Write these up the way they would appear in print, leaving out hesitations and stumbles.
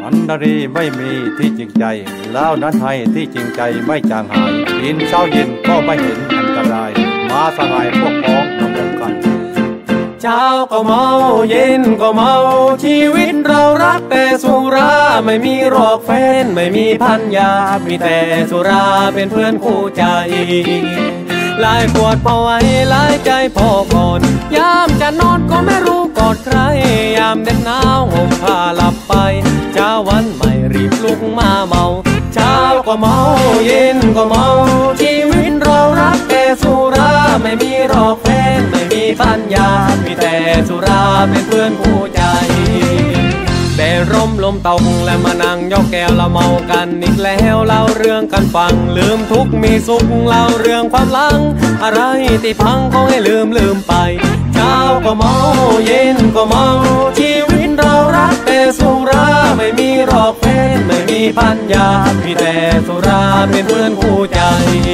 อันนารีไม่มีที่จริงใจแล้วนั้นให้ที่จริงใจไม่จางหายกินเช้าเย็นก็ไม่เห็นอันตรายมาสหายพวกพ้องทำกันเช้าก็เมาเย็นก็เมาชีวิตเรารักแต่สุราไม่มีหรอกแฟนไม่มีพันยามีแต่สุราเป็นเพื่อนคู่ใจหลายขวดพอไว้หลายใจพอก่อนยามจะนอนก็ไม่รู้กอดใครยามเด็ดหนาวห่มผ้าหลับไปเช้าวันใหม่รีบลุกมาเมาเช้าก็เมาเย็นก็เมาชีวิตเรารักแต่สุราไม่มีหรอกแฟนไม่มีปัญญามีแต่สุราเป็นเพื่อนคู่ใจแต่ร่มลมตกและมานั่งยกแก้วเราเมากันอีกแล้วเล่าเรื่องกันฟังลืมทุกข์มีสุขเล่าเรื่องความหลังอะไรที่พังก็ให้ลืมไปเช้าก็เมาเย็นก็เมาชีวิตเรารักแต่สุราไม่มีหรอกแฟนไม่มีปัญญามีแต่สุราเป็นเพื่อนคู่ใจ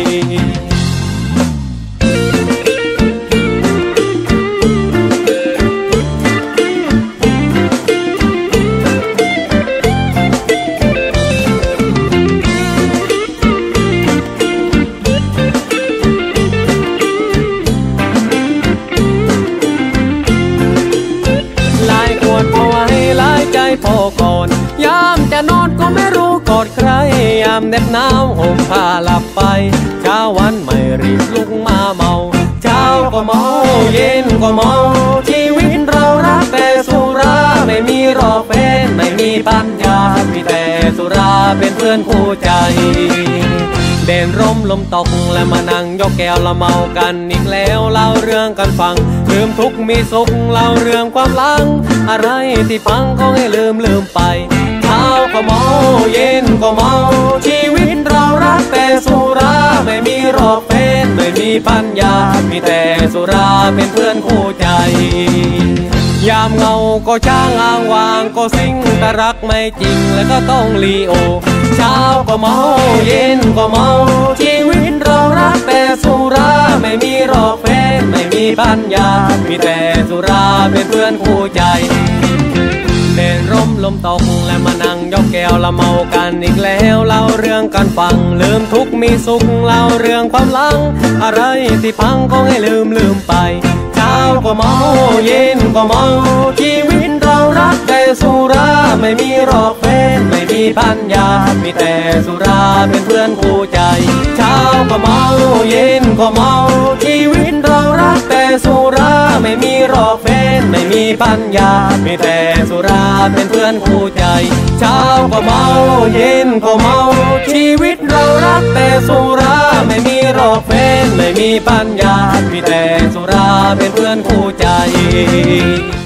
พอก่อนยามจะนอนก็ไม่รู้กอดใครยามเหน็บหนาวห่มผ้าหลับไปเช้าวันใหม่รีบลุกมาเมาเช้าก็เมาเย็นก็เมาชีวิตเรารักแต่สุราไม่มีหรอกแฟนไม่มีปัญญามีแต่สุราเป็นเพื่อนคู่ใจเด่นร่มลมตกและมานั่งยกแก้วละเมากันอีกแล้วเล่าเรื่องกันฟังลืมทุกข์มีสุขเล่าเรื่องความหลังอะไรที่พังก็ให้ลืมไปเช้าก็เมาเย็นก็เมาชีวิตเรารักแต่สุราไม่มีหรอกแฟนไม่มีปัญญามีแต่สุราเป็นเพื่อนคู่ใจยามเงาก็ช่างอ้างวางก็สิ่งแต่รักไม่จริงแล้วก็ต้องลีโอเช้าก็เมาเย็นก็เมาชีวิตเรารักแต่สุราไม่มีหรอกแฟนไม่มีปัญญามีแต่สุราเป็นเพื่อนคู่ใจเด่นร่มลมตกและมานั่งยกแก้วละเมากันอีกแล้วเล่าเรื่องกันฟังลืมทุกข์มีสุขเล่าเรื่องความหลังอะไรที่พังก็ให้ลืมไปเช้าก็เมาเย็นก็เมาชีวิตเรารักแต่สุราไม่มีหรอกแฟนไม่มีปัญญามีแต่สุราเป็นเพื่อนคู่ใจเช้าก็เมาเย็นก็เมาชีวิตเรารักแต่สุราไม่มีหรอกแฟนไม่มีปัญญามีแต่สุราเป็นเพื่อนคู่ใจเช้าก็เมาเย็นก็เมาชีวิตเรารักแต่สุราไม่มีหรอกแฟนไม่มีปัญญามีแต่สุราเป็นเพื่อนคู่ใจ